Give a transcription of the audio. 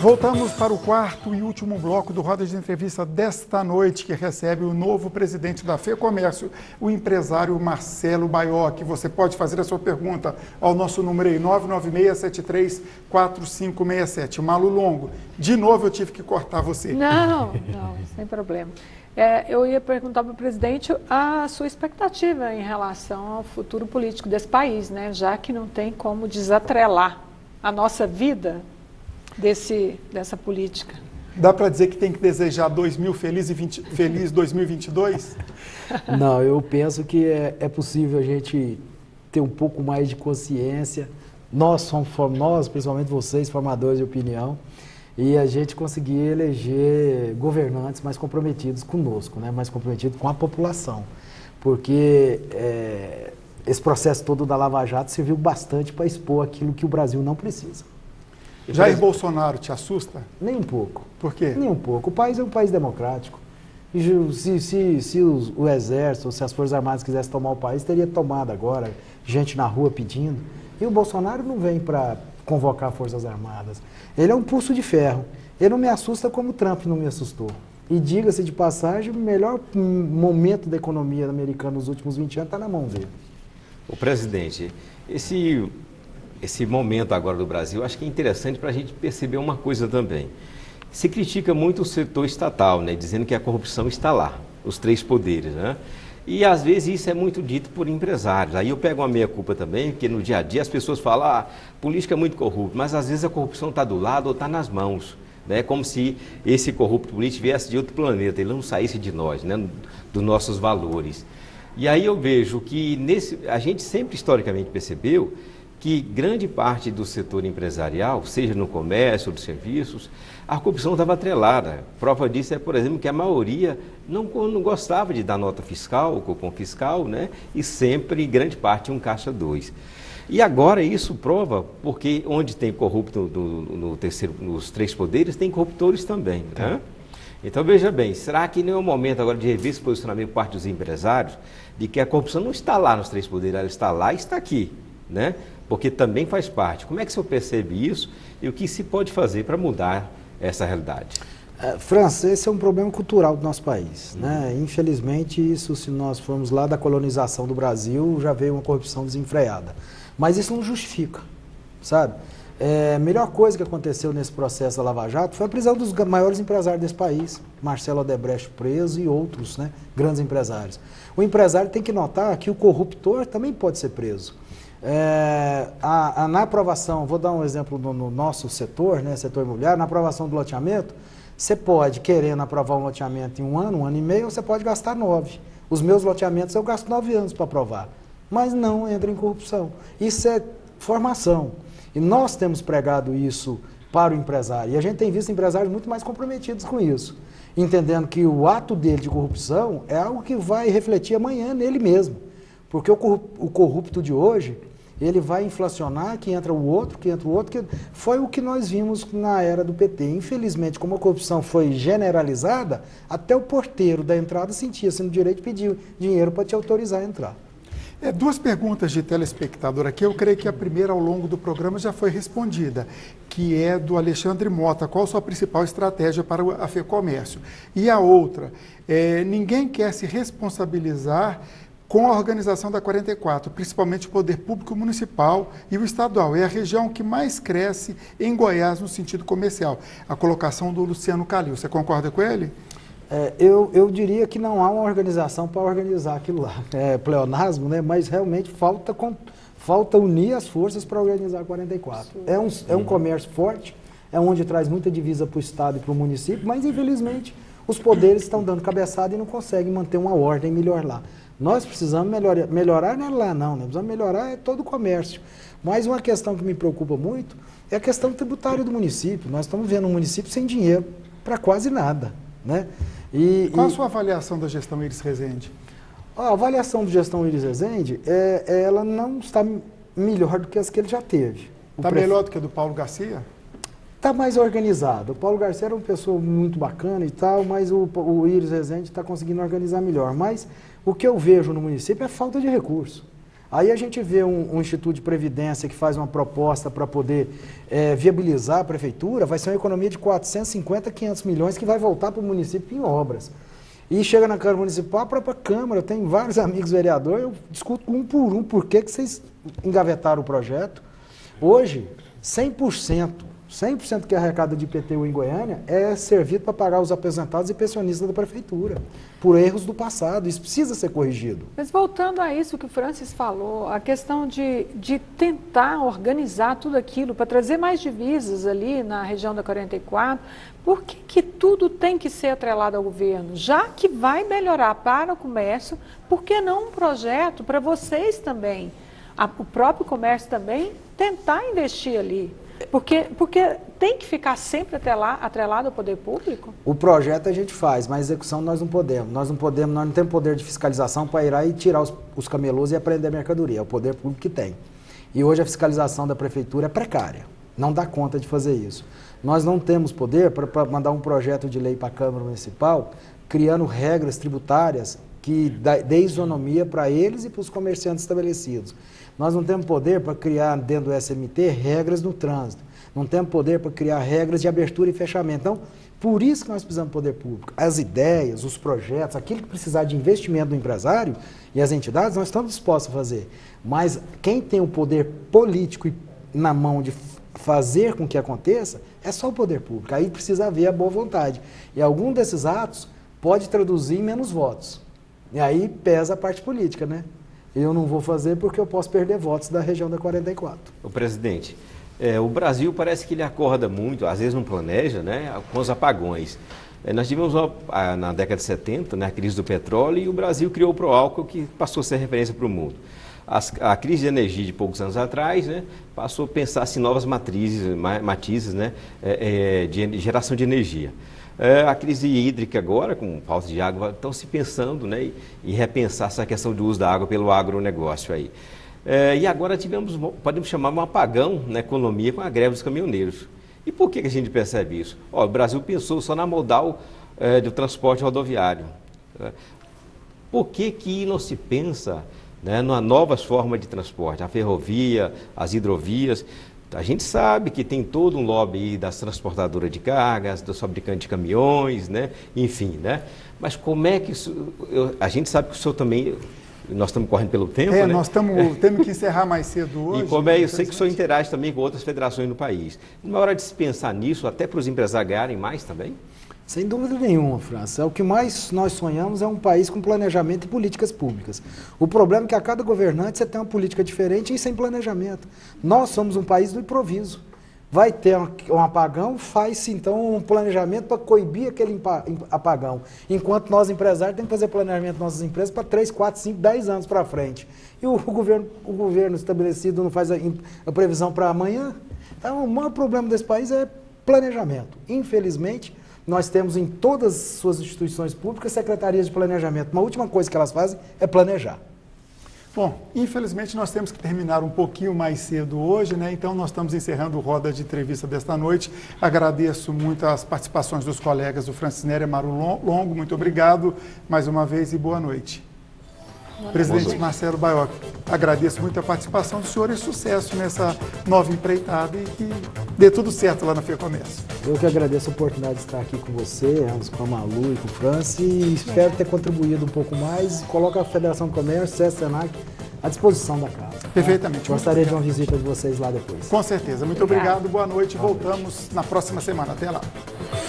Voltamos para o quarto e último bloco do Roda de Entrevista desta noite, que recebe o novo presidente da FEComércio, o empresário Marcelo Baiocchi. Você pode fazer a sua pergunta ao nosso número aí, 996734567. Malu Longo, de novo eu tive que cortar você. Não, sem problema. Eu ia perguntar para o presidente a sua expectativa em relação ao futuro político desse país, né? Já que não tem como desatrelar a nossa vida dessa política. Dá para dizer que tem que desejar 2000 feliz 2022? Não, eu penso que é possível a gente ter um pouco mais de consciência, nós, principalmente vocês, formadores de opinião, e a gente conseguir eleger governantes mais comprometidos conosco, né? Mais comprometidos com a população. Porque esse processo todo da Lava Jato serviu bastante para expor aquilo que o Brasil não precisa. Jair Bolsonaro te assusta? Nem um pouco. Por quê? Nem um pouco. O país é um país democrático. E se o Exército, se as Forças Armadas quisessem tomar o país, teria tomado agora, gente na rua pedindo. E o Bolsonaro não vem para convocar Forças Armadas. Ele é um pulso de ferro. Ele não me assusta como o Trump não me assustou. E diga-se de passagem, o melhor momento da economia americana nos últimos 20 anos está na mão dele. O presidente, esse momento agora do Brasil, acho que é interessante para a gente perceber uma coisa também. Se critica muito o setor estatal, né, dizendo que a corrupção está lá, os três poderes, né? E às vezes isso é muito dito por empresários. Aí eu pego uma meia-culpa também, porque no dia a dia as pessoas falam, política é muito corrupta, mas às vezes a corrupção está do lado ou está nas mãos. É como se esse corrupto político viesse de outro planeta, ele não saísse de nós, né, dos nossos valores. E aí eu vejo que a gente sempre historicamente percebeu que grande parte do setor empresarial, seja no comércio ou dos serviços, a corrupção estava atrelada. Prova disso é, por exemplo, que a maioria não gostava de dar nota fiscal, cupom fiscal, né? E sempre, grande parte, um caixa 2. E agora isso prova, porque onde tem corrupto nos três poderes, tem corruptores também, né? Então, veja bem, será que não é o momento agora de rever esse posicionamento por parte dos empresários, de que a corrupção não está lá nos três poderes, ela está lá e está aqui, né? Porque também faz parte. Como é que o senhor percebe isso e o que se pode fazer para mudar essa realidade? França, esse é um problema cultural do nosso país, né? Infelizmente, isso, se nós formos lá da colonização do Brasil, já veio uma corrupção desenfreada. Mas isso não justifica, sabe? A melhor coisa que aconteceu nesse processo da Lava Jato foi a prisão dos maiores empresários desse país, Marcelo Odebrecht preso e outros, né, grandes empresários. O empresário tem que notar que o corruptor também pode ser preso. Na aprovação, vou dar um exemplo no nosso setor, né, setor imobiliário, na aprovação do loteamento, você pode, querendo aprovar um loteamento em um ano e meio, você pode gastar 9. Os meus loteamentos eu gasto 9 anos para aprovar, mas não entra em corrupção. Isso é formação. E nós temos pregado isso para o empresário. E a gente tem visto empresários muito mais comprometidos com isso, entendendo que o ato dele de corrupção é algo que vai refletir amanhã nele mesmo. Porque o corrupto de hoje, ele vai inflacionar, que entra o outro, que foi o que nós vimos na era do PT. Infelizmente, como a corrupção foi generalizada, até o porteiro da entrada sentia-se no direito de pedir dinheiro para te autorizar a entrar. Duas perguntas de telespectador aqui, eu creio que a primeira ao longo do programa já foi respondida, que é do Alexandre Mota. Qual a sua principal estratégia para a FEComércio? E a outra, ninguém quer se responsabilizar com a organização da 44, principalmente o poder público municipal e o estadual. É a região que mais cresce em Goiás no sentido comercial. A colocação do Luciano Calil. Você concorda com ele? Eu diria que não há uma organização para organizar aquilo lá. É pleonasmo, né? Mas realmente falta unir as forças para organizar a 44. É um comércio forte, é onde traz muita divisa para o estado e para o município, mas infelizmente os poderes estão dando cabeçada e não conseguem manter uma ordem melhor lá. Nós precisamos melhorar não é lá não, nós precisamos melhorar todo o comércio. Mas uma questão que me preocupa muito é a questão tributária do município. Nós estamos vendo um município sem dinheiro para quase nada, né? Qual a sua avaliação da gestão Iris Rezende? A avaliação da gestão Iris Rezende, ela não está melhor do que as que ele já teve. Está melhor do que a do Paulo Garcia? Está mais organizado. O Paulo Garcia era uma pessoa muito bacana e tal, mas o Iris Rezende está conseguindo organizar melhor. Mas o que eu vejo no município é falta de recurso. Aí a gente vê um Instituto de Previdência que faz uma proposta para poder viabilizar a prefeitura, vai ser uma economia de 450, 500 milhões que vai voltar para o município em obras. E chega na Câmara Municipal, a própria Câmara, eu tenho vários amigos vereadores, eu discuto um por um por que vocês engavetaram o projeto. Hoje, 100% que arrecada de IPTU em Goiânia é servido para pagar os aposentados e pensionistas da prefeitura, por erros do passado. Isso precisa ser corrigido. Mas voltando a isso que o Francis falou, a questão de tentar organizar tudo aquilo para trazer mais divisas ali na região da 44, por que tudo tem que ser atrelado ao governo? Já que vai melhorar para o comércio, por que não um projeto para vocês também, o próprio comércio também, tentar investir ali? Porque tem que ficar sempre atrelado ao poder público? O projeto a gente faz, mas a execução nós não podemos. Nós não temos poder de fiscalização para ir aí e tirar os camelôs e apreender mercadoria. É o poder público que tem. E hoje a fiscalização da prefeitura é precária. Não dá conta de fazer isso. Nós não temos poder para mandar um projeto de lei para a Câmara Municipal, criando regras tributárias que dê isonomia para eles e para os comerciantes estabelecidos. Nós não temos poder para criar dentro do SMT regras no trânsito. Não temos poder para criar regras de abertura e fechamento. Então, por isso que nós precisamos do poder público. As ideias, os projetos, aquilo que precisar de investimento do empresário e as entidades, nós estamos dispostos a fazer. Mas quem tem o poder político na mão de fazer com que aconteça, é só o poder público. Aí precisa haver a boa vontade. E algum desses atos pode traduzir em menos votos. E aí pesa a parte política, né? Eu não vou fazer porque eu posso perder votos da região da 44. O presidente, o Brasil parece que ele acorda muito, às vezes não planeja, né, com os apagões. Nós tivemos na década de 70, né, a crise do petróleo, e o Brasil criou o Proálcool, que passou a ser referência para o mundo. A crise de energia de poucos anos atrás, né, passou a pensar-se em novas matizes, né, de geração de energia. A crise hídrica agora, com falta de água, estão se pensando, né, e repensar essa questão do uso da água pelo agronegócio aí. E agora podemos chamar um apagão na economia com a greve dos caminhoneiros. E por que a gente percebe isso? O Brasil pensou só na modal do transporte rodoviário. Por que não se pensa, né, numa nova forma de transporte? A ferrovia, as hidrovias. A gente sabe que tem todo um lobby das transportadoras de cargas, dos fabricantes de caminhões, né? Enfim, né? Mas como é que isso... a gente sabe que o senhor também... Nós estamos correndo pelo tempo, né? Nós temos que encerrar mais cedo hoje. E como eu sei que o senhor interage também com outras federações no país. Não é hora de se pensar nisso, até para os empresários ganharem mais também? Sem dúvida nenhuma, França. O que mais nós sonhamos é um país com planejamento e políticas públicas. O problema é que a cada governante você tem uma política diferente e sem planejamento. Nós somos um país do improviso. Vai ter um apagão, faz-se então um planejamento para coibir aquele apagão. Enquanto nós, empresários, temos que fazer planejamento das nossas empresas para 3, 4, 5, 10 anos para frente. E o governo estabelecido não faz a previsão para amanhã. Então, o maior problema desse país é planejamento. Infelizmente, nós temos em todas as suas instituições públicas secretarias de planejamento. Uma última coisa que elas fazem é planejar. Bom, infelizmente nós temos que terminar um pouquinho mais cedo hoje, né? Então nós estamos encerrando o Roda de Entrevista desta noite. Agradeço muito as participações dos colegas do Francis Nery e Maru Longo. Muito obrigado mais uma vez e boa noite. Presidente Marcelo Baiocchi, agradeço muito a participação do senhor e sucesso nessa nova empreitada e que dê tudo certo lá na FEComércio. Eu que agradeço a oportunidade de estar aqui com você, com a Malu e com o Francis, e espero ter contribuído um pouco mais e coloco a Federação do Comércio, SESC, SENAC, à disposição da casa. Perfeitamente. Gostaria de uma visita de vocês lá depois. Com certeza. Muito obrigado, boa noite. Voltamos na próxima semana. Até lá.